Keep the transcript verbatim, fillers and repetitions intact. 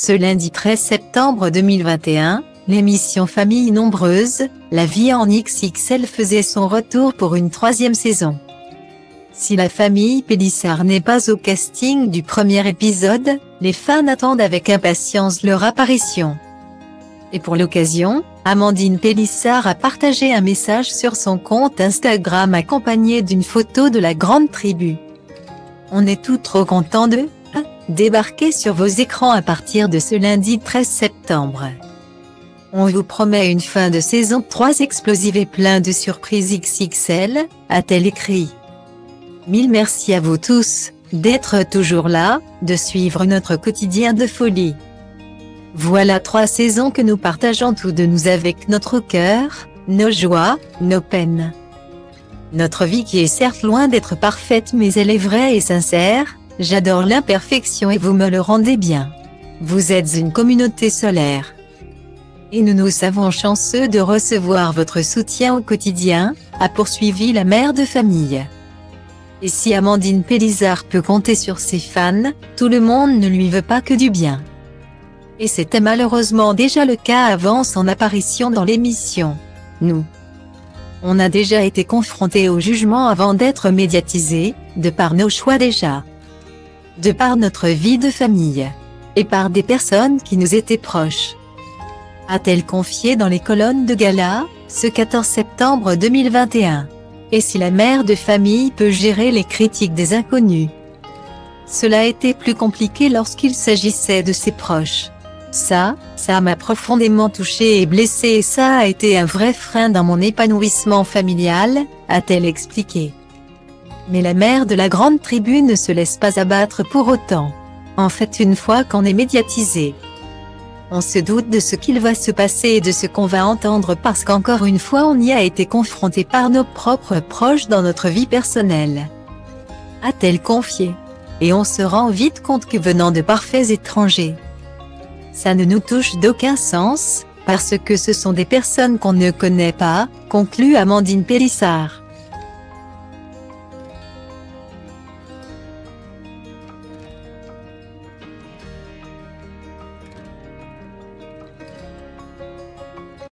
Ce lundi treize septembre deux mille vingt et un, l'émission Famille nombreuse, la vie en X X L faisait son retour pour une troisième saison. Si la famille Pélissard n'est pas au casting du premier épisode, les fans attendent avec impatience leur apparition. Et pour l'occasion, Amandine Pélissard a partagé un message sur son compte Instagram accompagné d'une photo de la grande tribu. On est tout trop contents de débarquer sur vos écrans à partir de ce lundi treize septembre. On vous promet une fin de saison trois explosive et plein de surprises X X L, a-t-elle écrit. Mille merci à vous tous, d'être toujours là, de suivre notre quotidien de folie. Voilà trois saisons que nous partageons tous de nous avec notre cœur, nos joies, nos peines. Notre vie qui est certes loin d'être parfaite mais elle est vraie et sincère, j'adore l'imperfection et vous me le rendez bien. Vous êtes une communauté solaire. Et nous nous savons chanceux de recevoir votre soutien au quotidien, a poursuivi la mère de famille. Et si Amandine Pélissard peut compter sur ses fans, tout le monde ne lui veut pas que du bien. Et c'était malheureusement déjà le cas avant son apparition dans l'émission. Nous, on a déjà été confrontés au jugement avant d'être médiatisés, de par nos choix déjà, de par notre vie de famille, et par des personnes qui nous étaient proches. A-t-elle confié dans les colonnes de gala, ce quatorze septembre deux mille vingt et un. Et si la mère de famille peut gérer les critiques des inconnus? Cela a été plus compliqué lorsqu'il s'agissait de ses proches. Ça, ça m'a profondément touchée et blessée et ça a été un vrai frein dans mon épanouissement familial, a-t-elle expliqué. Mais la mère de la grande tribu ne se laisse pas abattre pour autant. En fait, une fois qu'on est médiatisé, on se doute de ce qu'il va se passer et de ce qu'on va entendre parce qu'encore une fois on y a été confronté par nos propres proches dans notre vie personnelle. A-t-elle confié. Et on se rend vite compte que venant de parfaits étrangers, ça ne nous touche d'aucun sens, parce que ce sont des personnes qu'on ne connaît pas, conclut Amandine Pélissard.